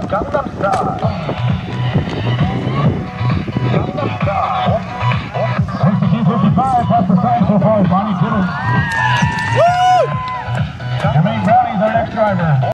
Gangnam Style. Gangnam Style. 62.55 past the sign so far, Bonnie Simmons. Jermaine Brownie's our next driver.